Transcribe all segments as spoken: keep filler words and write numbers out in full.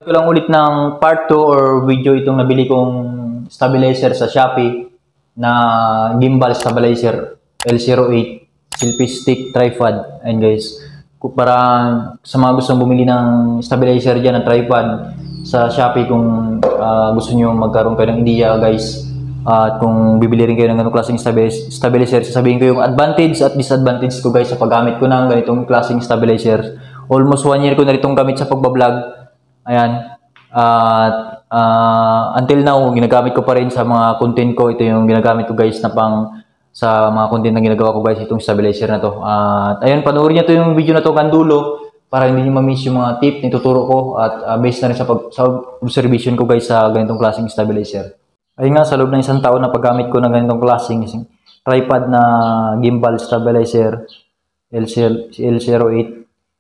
Ko lang ulit ng part two or video itong nabili kong stabilizer sa Shopee na gimbal stabilizer L zero eight selfie stick tripod. And guys, para sa mga gustong bumili ng stabilizer dyan ng tripod sa Shopee, kung uh, gusto nyo magkaroon kayo ng idea guys, at uh, kung bibili rin kayo ng ganong klaseng stabilizer, sasabihin ko yung advantage at disadvantage ko guys sa paggamit ko ng ganitong klaseng stabilizer. Almost one year ko na itong gamit sa pagbablog. Ayan. At uh, uh, until now, ginagamit ko pa rin sa mga content ko. Ito yung ginagamit ko guys na pang sa mga content na ginagawa ko guys, itong stabilizer na to. At uh, ayun, panoorin niyo to yung video na to hanggang dulo para hindi niyo ma-miss yung mga tip na ituturo ko at uh, based na rin sa, pag, sa observation ko guys sa ganitong klaseng stabilizer. Ayun nga, sa loob ng isang taon na paggamit ko ng ganitong klaseng tripod na gimbal stabilizer L zero eight,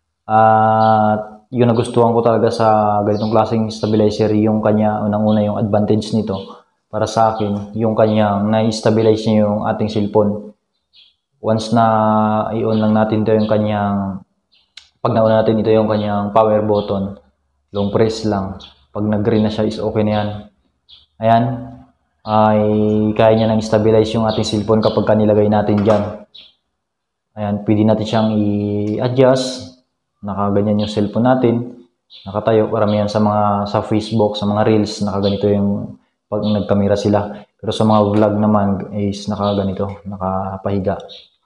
at uh, yung nagustuhan ko talaga sa ganitong klaseng stabilizer, yung kanya, unang-una yung advantage nito para sa akin, yung kanyang na-stabilize niya yung ating cellphone. Once na i-on lang natin ito yung kanyang, pag na-on natin ito yung kanyang power button, long press lang. Pag nag-green na siya is okay na yan. Ayan, ay kaya niya nang stabilize yung ating cellphone kapag kanilagay natin dyan. Ayan, pwede natin siyang i-adjust. Nakaganyan yung cellphone natin, nakatayo, karamihan sa mga sa Facebook, sa mga reels, nakaganito yung pag nagkamera sila. Pero sa mga vlog naman is nakaganito, nakapahiga.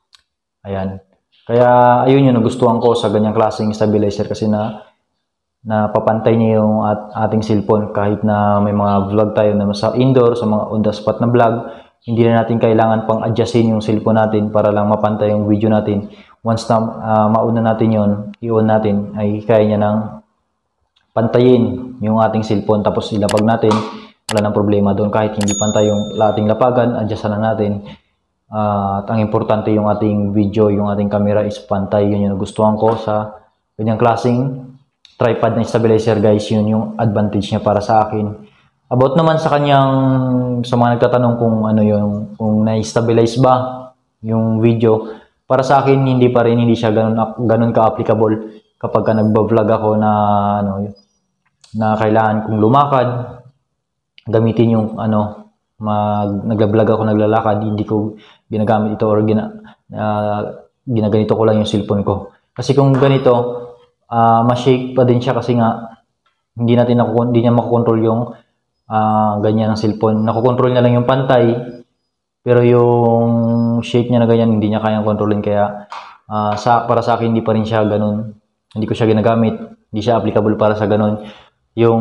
Ayan. Kaya ayun yung nagustuhan ko sa ganyang klaseng stabilizer kasi na napapantay niya yung at, ating cellphone kahit na may mga vlog tayo na sa indoor, sa mga on the spot na vlog, hindi na natin kailangan pang adjustin yung cellphone natin para lang mapantay yung video natin. Once na uh, mauna natin yon, i-on natin, ay kaya niya nang pantayin yung ating cellphone tapos ilapag natin, wala nang problema doon. Kahit hindi pantay yung ating lapagan, adjustan na natin. Uh, at ang importante yung ating video, yung ating camera is pantay. Yun yung nagustuhan ko sa ganyang klaseng tripod na stabilizer guys. Yun yung advantage niya para sa akin. About naman sa kanyang, sa mga nagtatanong kung ano yung, kung na-stabilize ba yung video, para sa akin, hindi pa rin, hindi siya ganun, ganun ka-applicable kapag ka nagba-vlog ako na, ano, na kailangan kong lumakad, gamitin yung, ano, mag, nagla-vlog ako, naglalakad, hindi ko ginagamit ito or gina, uh, ginaganito ko lang yung cellphone ko. Kasi kung ganito, uh, ma-shake pa din siya kasi nga, hindi natin, naku, hindi niya makokontrol yung uh, ganyan ng cellphone. Nakokontrol niya lang yung pantay, pero yung shake niya na ganyan, hindi niya kayang kontrolin. Kaya uh, sa, para sa akin, hindi pa rin siya ganun. Hindi ko siya ginagamit. Hindi siya applicable para sa ganun. Yung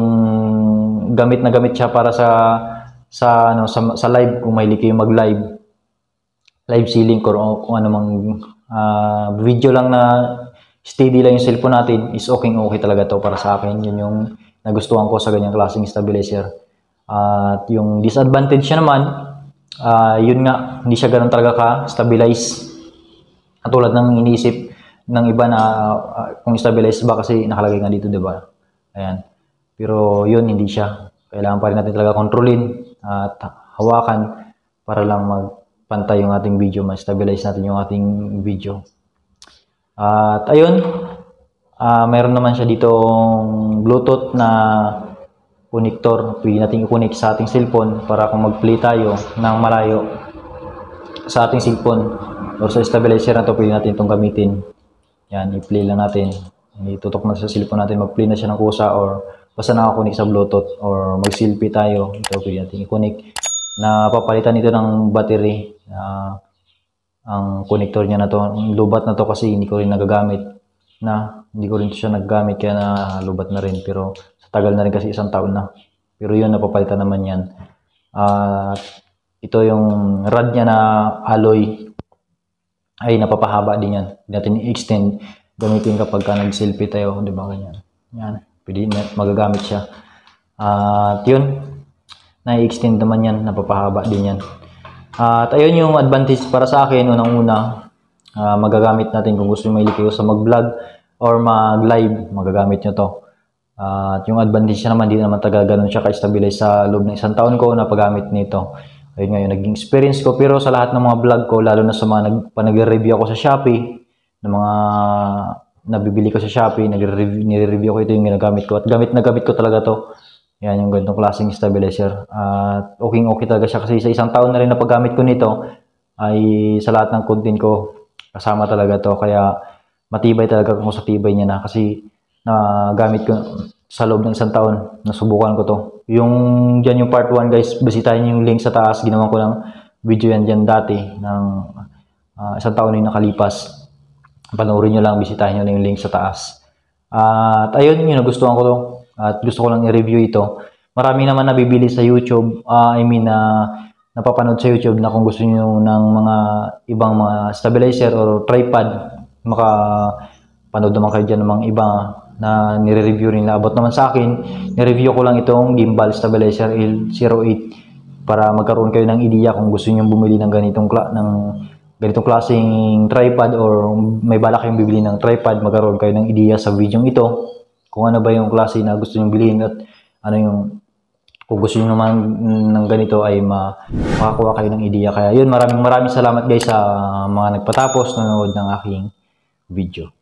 gamit na gamit siya para sa sa ano sa, sa live, kung mahilig kayo mag-live. Live selling kung, kung ano mang uh, video lang na steady lang yung cellphone natin, is okay okay talaga to para sa akin. Yun yung nagustuhan ko sa ganyang klaseng stabilizer. At uh, yung disadvantage niya naman, Uh, yun nga, hindi siya ganun talaga ka-stabilize. Katulad ng iniisip ng iba na uh, kung stabilize ba kasi nakalagay nga dito, diba? Ayan. Pero yun, hindi siya. Kailangan pa rin natin talaga kontrolin at hawakan para lang magpantay yung ating video, ma-stabilize natin yung ating video. At ayun, uh, mayroon naman siya ditong Bluetooth na connector. Pwede natin i-connect sa ating cellphone para kung mag-play tayo ng malayo sa ating cellphone or sa stabilizer na to, pwede natin itong gamitin. Yan, i-play lang natin. Itutok na sa cellphone natin, mag-play na siya ng kusa or basta nakakunik sa Bluetooth or mag-selfie tayo. Ito, pwede natin i-connect. Napapalitan ito ng battery. Uh, ang connector niya na to, lubat na to kasi hindi ko rin nagagamit na. Hindi ko rin siya nagagamit kaya na lubat na rin. Pero tagal na rin kasi, isang taon na. Pero yun, napapalitan naman yan. Uh, ito yung rod niya na alloy ay napapahaba din yan. Pwede natin i-extend, gamitin kapag ka nag-selfie tayo, di ba ganyan. Yan, pwede na, magagamit siya. Uh, at yun, na-extend naman yan, napapahaba din yan. Uh, at ayun yung advantage para sa akin, unang-una, uh, magagamit natin kung gusto nyo mahilig kayo sa mag-vlog or mag-live, magagamit nyo to. Uh, at yung advantage niya naman, hindi naman taga ganun siya ka-stabilize sa loob ng isang taon ko na paggamit nito. Ayun nga yung naging experience ko. Pero sa lahat ng mga vlog ko, lalo na sa mga nag, nag-review ako sa Shopee, ng mga nabibili ko sa Shopee, nagre-review, nire-review ko ito yung ginagamit ko. At gamit na gamit ko talaga to. Yan, yung ganitong klaseng stabilizer. At uh, okay okay talaga siya kasi sa isang taon na rin na paggamit ko nito ay sa lahat ng content ko kasama talaga to. Kaya matibay talaga kung sa tibay niya na kasi na gamit ko sa loob ng isang taon. Nasubukan ko to. Yung dyan yung part one guys, bisitahin niyo yung link sa taas. Ginawa ko ng video yan dyan dati ng uh, isang taon na nakalipas. Panoorin nyo lang, bisitahin nyo lang yung link sa taas. Uh, at ayun, yun, nagustuhan ko to. At gusto ko lang i-review ito. Marami naman nabibili sa YouTube. Uh, I mean, uh, napapanood sa YouTube na kung gusto niyo ng mga ibang mga stabilizer or tripod, makapanood naman kayo dyan ng mga iba na nire-review rin. Abot naman sa akin, nire-review ko lang itong gimbal stabilizer L zero eight para magkaroon kayo ng ideya kung gusto niyo bumili ng ganitong kla ng ganitong klaseng tripod or may balak kayong bibili ng tripod, magkaroon kayo ng ideya sa video ito kung ano ba yung klase na gusto niyo bilhin at ano yung kung gusto niyo naman ng ganito ay makakuha kayo ng ideya. Kaya yun, maraming maraming salamat guys sa mga nagpatapos nanonood ng aking video.